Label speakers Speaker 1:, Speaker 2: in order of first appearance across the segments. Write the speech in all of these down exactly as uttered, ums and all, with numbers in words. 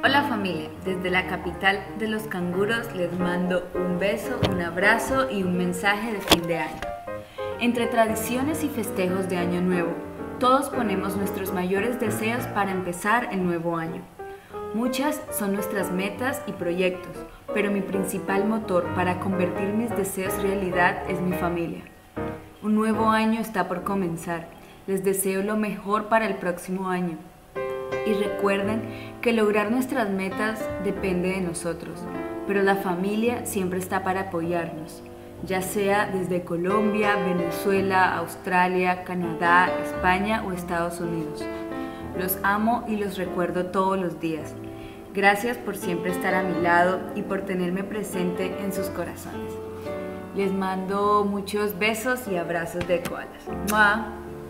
Speaker 1: Hola familia, desde la capital de los canguros les mando un beso, un abrazo y un mensaje de fin de año. Entre tradiciones y festejos de Año Nuevo, todos ponemos nuestros mayores deseos para empezar el nuevo año. Muchas son nuestras metas y proyectos, pero mi principal motor para convertir mis deseos realidad es mi familia. Un nuevo año está por comenzar. Les deseo lo mejor para el próximo año. Y recuerden que lograr nuestras metas depende de nosotros, pero la familia siempre está para apoyarnos, ya sea desde Colombia, Venezuela, Australia, Canadá, España o Estados Unidos. Los amo y los recuerdo todos los días. Gracias por siempre estar a mi lado y por tenerme presente en sus corazones. Les mando muchos besos y abrazos de koalas. ¡Mua!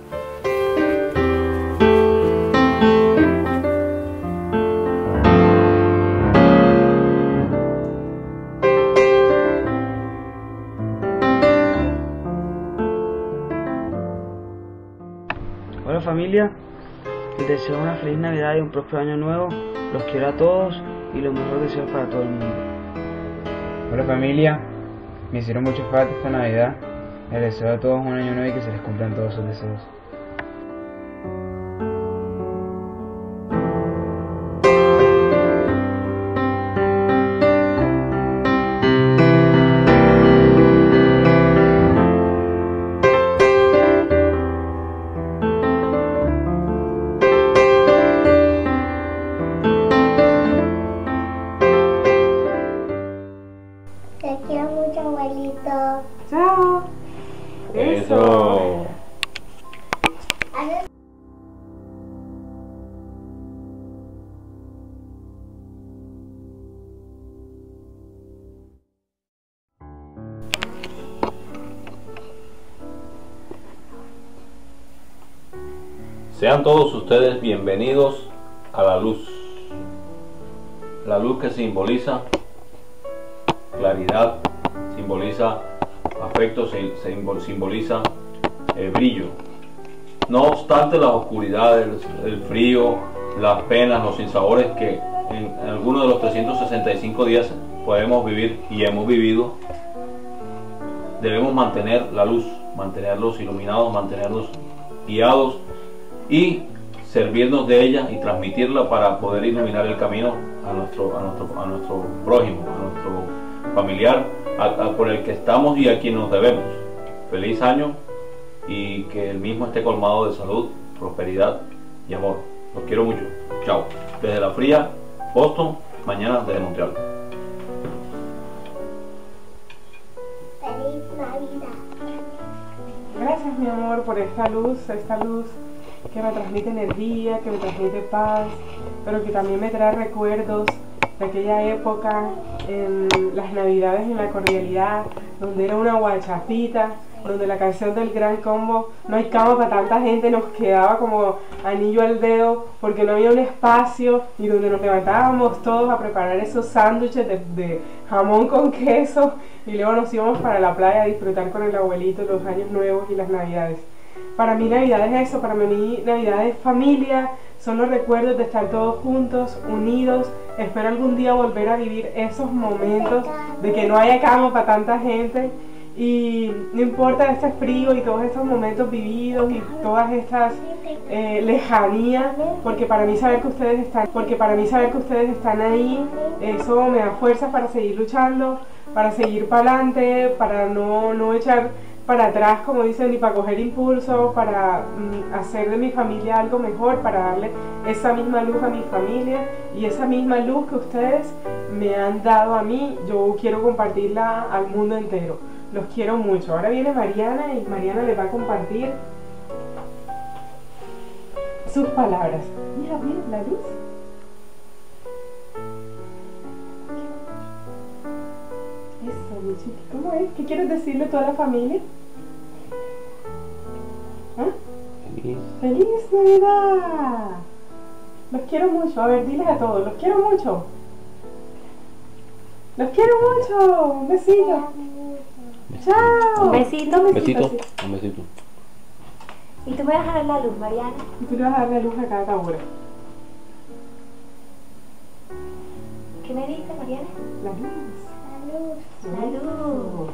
Speaker 2: Hola familia, les deseo una feliz Navidad y un próspero año nuevo. Los quiero a todos y los mejores deseos para todo el mundo.
Speaker 3: Hola familia, me hicieron mucho falta esta Navidad. Les deseo a todos un año nuevo y que se les cumplan todos sus deseos.
Speaker 4: Te quiero mucho, abuelito.
Speaker 5: ¡Chao! ¡Eso!
Speaker 4: Adiós.
Speaker 6: Sean todos ustedes bienvenidos a la luz. La luz que simboliza claridad, simboliza afecto, simboliza eh, brillo. No obstante las oscuridades, el frío, las penas, los sinsabores que en algunos de los trescientos sesenta y cinco días podemos vivir y hemos vivido, debemos mantener la luz, mantenerlos iluminados, mantenerlos guiados y servirnos de ella y transmitirla para poder iluminar el camino a nuestro, a nuestro, a nuestro prójimo, a nuestro familiar, a, a, por el que estamos y a quien nos debemos. Feliz año y que el mismo esté colmado de salud, prosperidad y amor. Los quiero mucho. Chao. Desde la fría Boston, mañana desde Montreal.
Speaker 4: Feliz Navidad.
Speaker 5: Gracias, mi amor, por esta luz, esta luz que me transmite energía, que me transmite paz, pero que también me trae recuerdos de aquella época, en las navidades en la cordialidad, donde era una guachafita, donde la canción del Gran Combo, no hay cama para tanta gente, nos quedaba como anillo al dedo porque no había un espacio, y donde nos levantábamos todos a preparar esos sándwiches de, de jamón con queso y luego nos íbamos para la playa a disfrutar con el abuelito los años nuevos y las navidades. Para mí Navidad es eso, para mí Navidad es familia, son los recuerdos de estar todos juntos, unidos. Espero algún día volver a vivir esos momentos de que no haya cama para tanta gente, y no importa este frío y todos estos momentos vividos y todas estas eh, lejanías, porque para mí saber que ustedes están, porque para mí saber que ustedes están ahí, eso me da fuerza para seguir luchando, para seguir para adelante, para no, no echar para atrás, como dicen, y para coger impulso, para mm, hacer de mi familia algo mejor, para darle esa misma luz a mi familia, y esa misma luz que ustedes me han dado a mí, yo quiero compartirla al mundo entero. Los quiero mucho. Ahora viene Mariana y Mariana les va a compartir sus palabras. Mira, mira la luz. Eso, mi chiqui, ¿cómo es? ¿Qué quieres decirle a toda la familia? ¿Ah?
Speaker 6: Feliz.
Speaker 5: ¡Feliz Navidad! Los quiero mucho. A ver, diles a todos. Los quiero mucho. Los quiero mucho. Un besito. ¡Chao!
Speaker 7: Un besito.
Speaker 6: Un besito. Un besito.
Speaker 7: Y tú me vas a dar la luz, Mariana.
Speaker 5: Y tú le vas a dar la luz a cada hora.
Speaker 7: ¿Qué me dice, Mariana?
Speaker 5: La luz.
Speaker 4: La luz.
Speaker 7: La luz.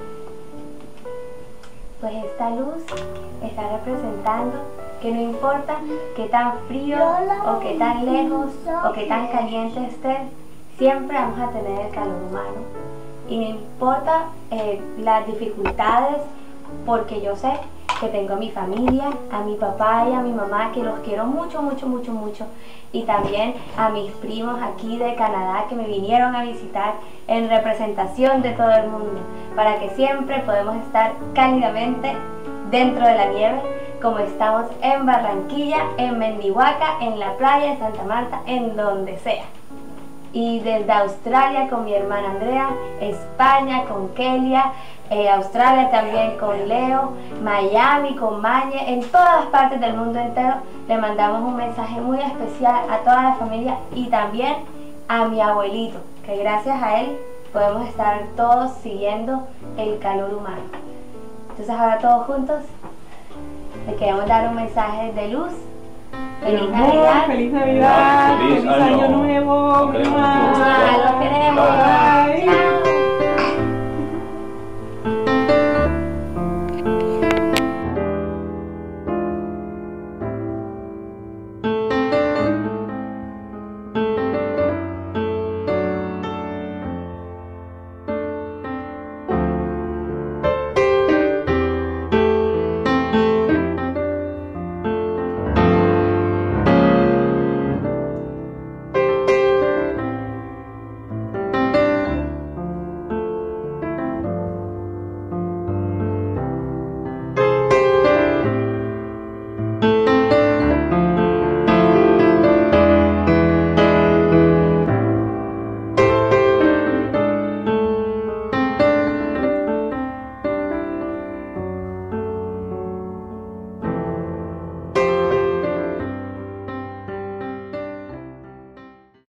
Speaker 7: Pues esta luz está representando que no importa qué tan frío o qué tan lejos o qué tan caliente estés, siempre vamos a tener el calor humano. Y no importa eh, las dificultades, porque yo sé que tengo a mi familia, a mi papá y a mi mamá, que los quiero mucho, mucho, mucho, mucho. Y también a mis primos aquí de Canadá que me vinieron a visitar en representación de todo el mundo, para que siempre podamos estar cálidamente dentro de la nieve, como estamos en Barranquilla, en Mendihuaca, en la playa de Santa Marta, en donde sea. Y desde Australia con mi hermana Andrea, España con Kelia, eh, Australia también con Leo, Miami con Mañe, en todas partes del mundo entero le mandamos un mensaje muy especial a toda la familia y también a mi abuelito, que gracias a él podemos estar todos siguiendo el calor humano. Entonces ahora todos juntos le queremos dar un mensaje de luz. Feliz
Speaker 5: Mi amor,
Speaker 7: Navidad.
Speaker 5: Feliz Navidad,
Speaker 6: Feliz
Speaker 5: feliz
Speaker 6: año.
Speaker 5: año nuevo.